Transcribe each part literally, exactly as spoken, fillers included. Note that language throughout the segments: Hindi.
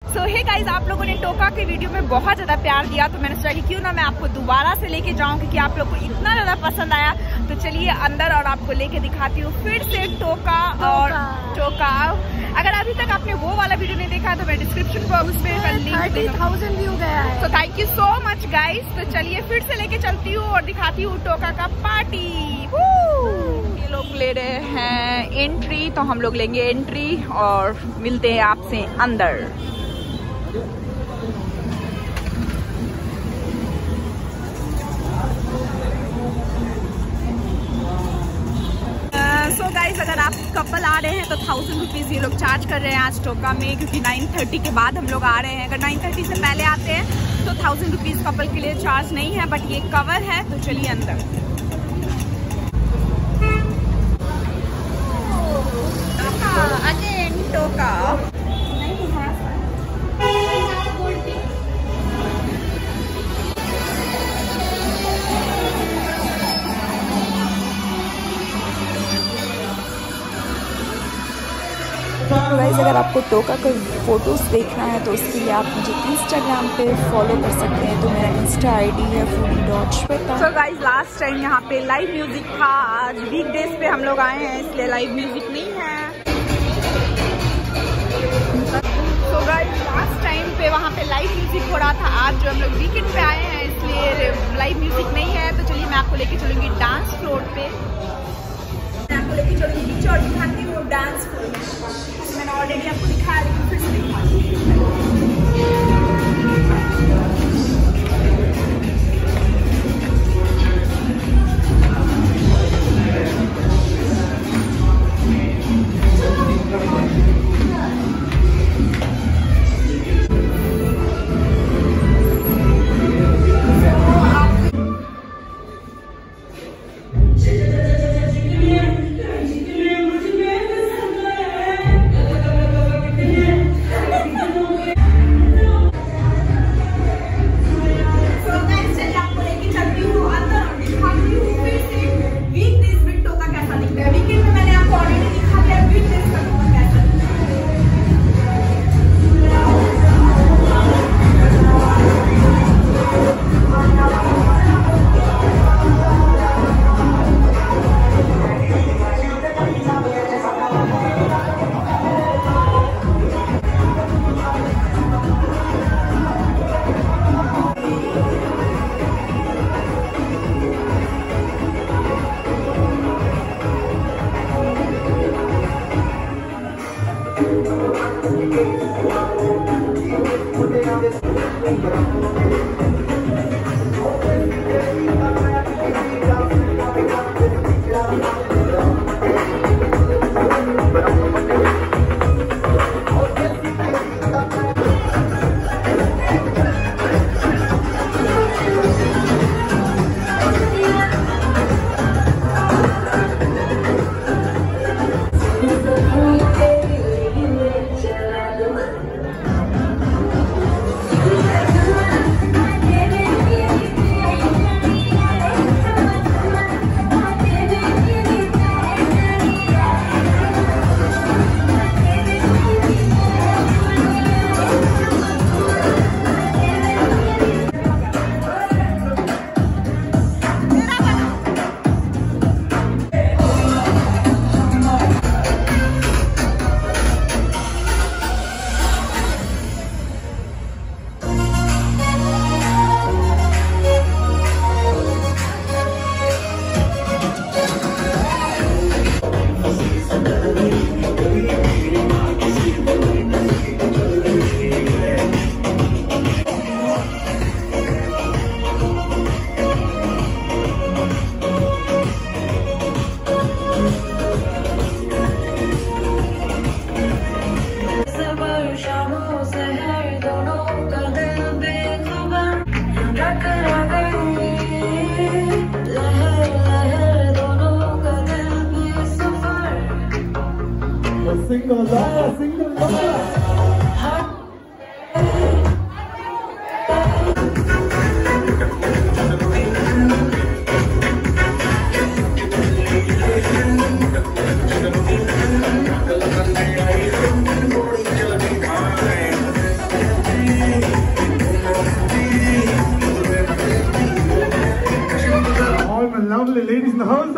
सो हे गाइस, आप लोगों ने टोका के वीडियो में बहुत ज्यादा प्यार दिया, तो मैंने सोचा कि क्यों ना मैं आपको दोबारा से लेके जाऊं, क्योंकि आप लोग को इतना ज्यादा पसंद आया। तो चलिए अंदर और आपको लेके दिखाती हूँ फिर से टोका और टोका। अगर अभी तक आपने वो वाला वीडियो नहीं देखा तो मैं डिस्क्रिप्शन बॉक्स में थर्टी थाउजेंड व्यू गया है। तो thank you so much guys. तो चलिए फिर से लेके चलती हूँ और दिखाती हूँ टोका का पार्टी। ये लोग ले रहे हैं एंट्री, तो हम लोग लेंगे एंट्री और मिलते हैं आपसे अंदर। सो so गाइस, अगर आप कपल आ रहे हैं तो थाउजेंड रुपीज़ ये लोग चार्ज कर रहे हैं आज टोका में, क्योंकि नाइन थर्टी के बाद हम लोग आ रहे हैं। अगर नाइन थर्टी से पहले आते हैं तो थाउजेंड रुपीज़ कपल के लिए चार्ज नहीं है, बट ये कवर है। तो चलिए अंदर। अगेन टोका। गाइस, अगर आपको टोका का फोटोज़ देखना है तो उसके लिए आप मुझे इंस्टाग्राम पे फॉलो कर सकते हैं। तो मेरा इंस्टा आईडी है foodie dot Shweta. So guys, last time यहाँ पे लाइव म्यूजिक था। आज वीक डेज पे हम लोग आए हैं, इसलिए लाइव म्यूजिक नहीं है। सो गाइस, लास्ट टाइम पे वहाँ पे लाइव म्यूजिक हो रहा था। आज जो हम लोग वीकेंड पे आए हैं इसलिए लाइव म्यूजिक नहीं है। तो चलिए मैं आपको लेके चलूंगी डांस फ्लोर पे। मैं आपको लेके चलूंगी नीचे और दिखाती हूँ डांस फ्लोर। मैंने ऑलरेडी आपको दिखाया, लेकिन फिर से दिखाती single life, single life. lovely ladies in the house.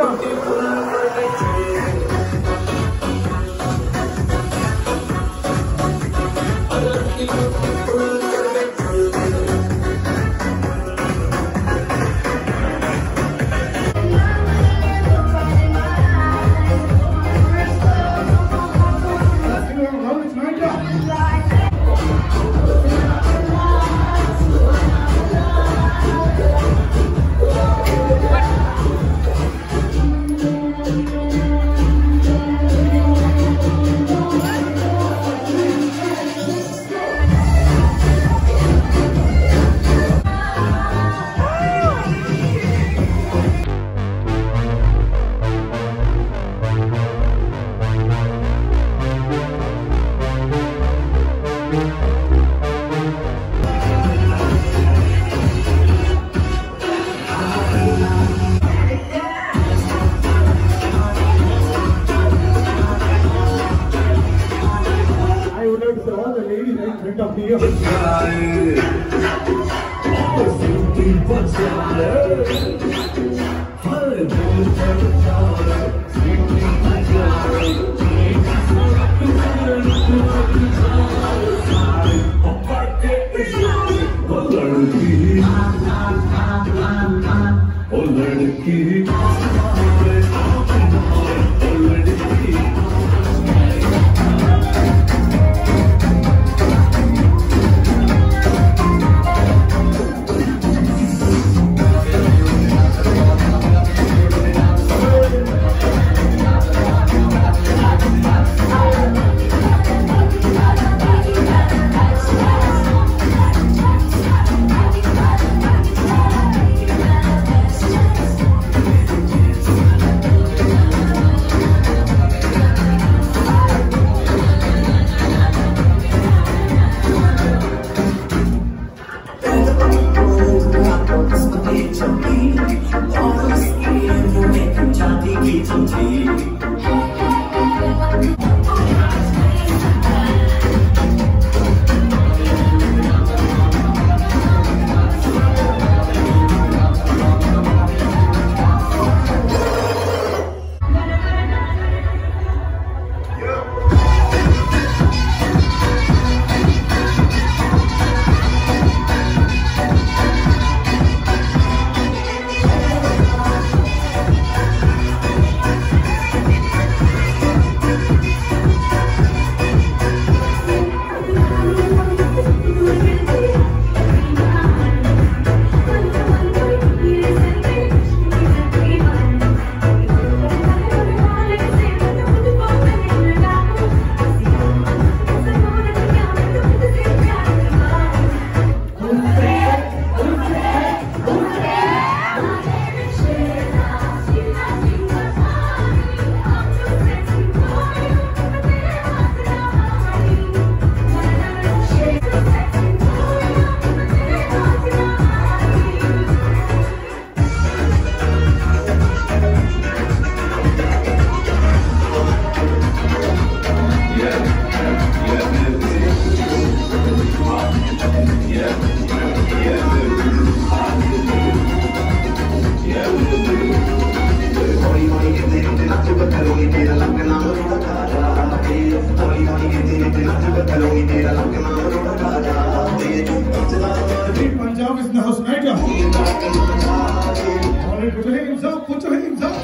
Punjab is in the house, right? All right, put your hands up, put your hands up.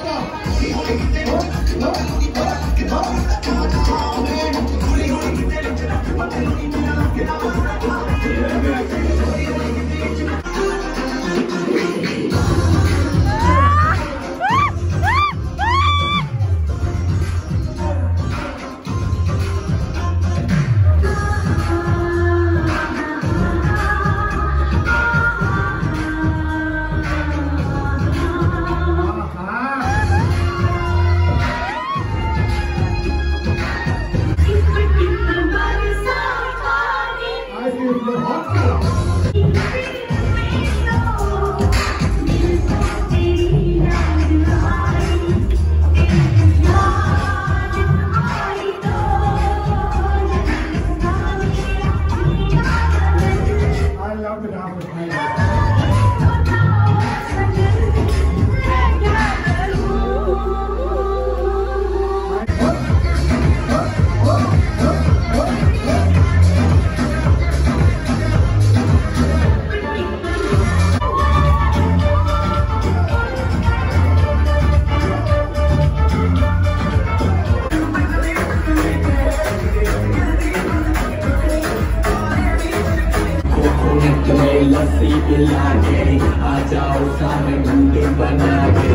लस्सी पिला के आ जाओ सारे घंटे बना के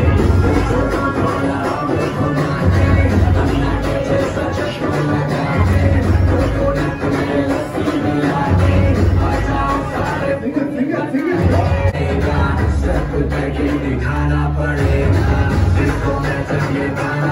चश्मा लगा के लस्सी पिला के आ जाओ सारे सब करके दिखाना पड़ेगा इसको मैं चाहिए गाना।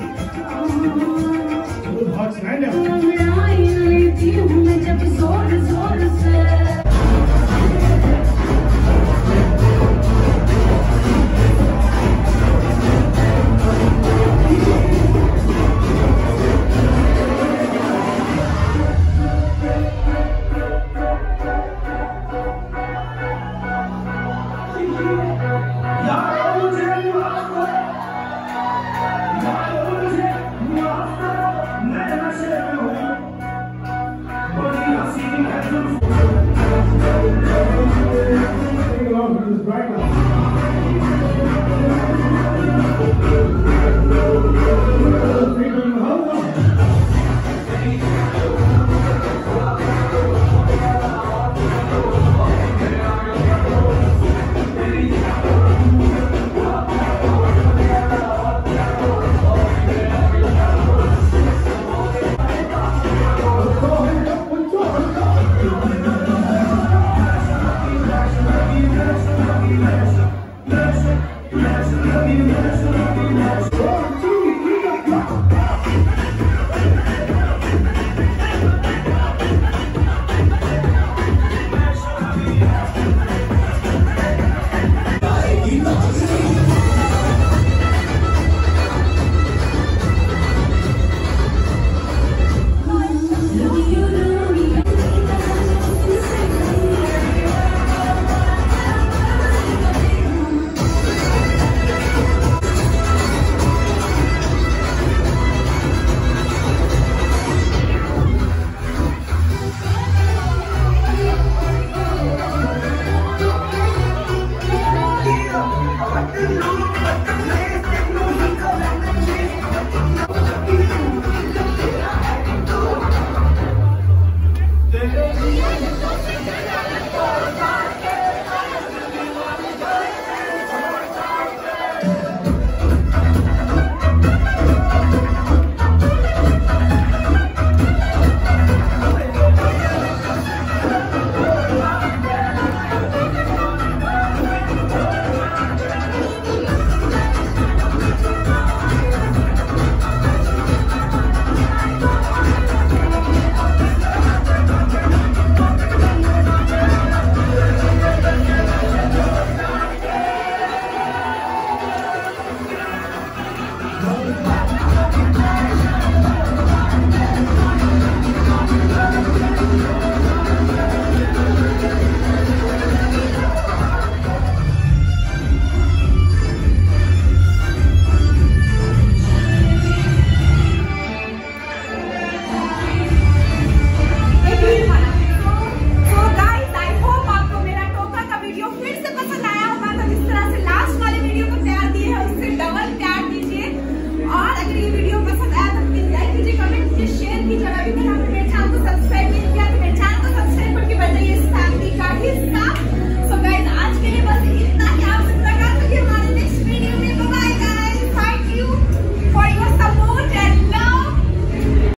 Hot stand up.